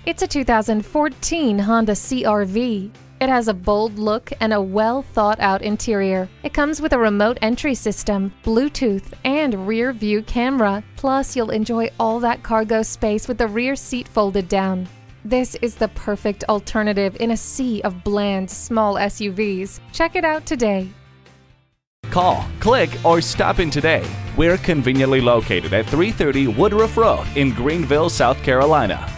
It's a 2014 Honda CR-V. It has a bold look and a well-thought-out interior. It comes with a remote entry system, Bluetooth, and rear view camera. Plus, you'll enjoy all that cargo space with the rear seat folded down. This is the perfect alternative in a sea of bland, small SUVs. Check it out today. Call, click, or stop in today. We're conveniently located at 330 Woodruff Road in Greenville, South Carolina.